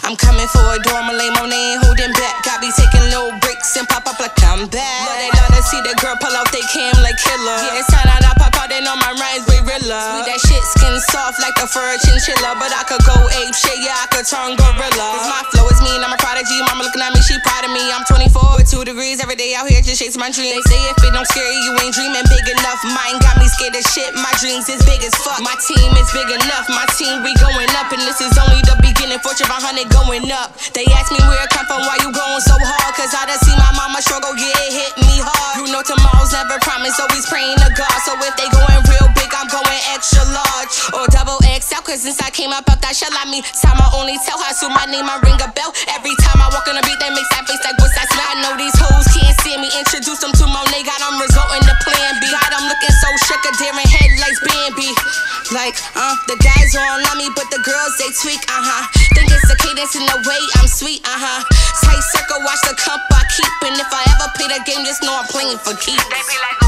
I'm coming for a door, Malay, Moné ain't holding back. Got me taking little breaks and pop up like I'm back. Love they love to see the girl pull out they cam like killer. Yeah, it's time that I pop out and all my rhymes gorilla. Sweet that shit, skin soft like the fur chinchilla. But I could go ape shit, yeah, I could turn gorilla. Cause my flow is mean, I'm a prodigy. Mama looking at me, she proud of me. I'm 24 with 2 degrees every day out here just chasing my dreams. They say if it don't scare you, you ain't dreaming big enough. Mine got me scared of shit, my dreams is big as fuck. My team is big enough, my team we going up. And this is only the beginning, Fortune 500 going up. They ask me where I come from, why you going so hard. Cause I done see my mama struggle, yeah, it hit me hard. You know tomorrow's never promised, always praying to God. So if they going real big, I'm going extra large or double XL. Cause since I came up out that shell, I mean, time I only tell how soon my name, I ring a bell. Every time I walk on the beat, they make that face like, what's that smell? I know these hoes can't see me, introduce them to Moné. Got them resulting to plan B. Got them looking so shook, a daring headlights Bambi. Like, the guys all on me, but the girls, they tweak, Think it's the cadence in the way I'm sweet, Tight circle, watch the comp I keep. And if I ever play the game, just know I'm playing for keeps. They be like,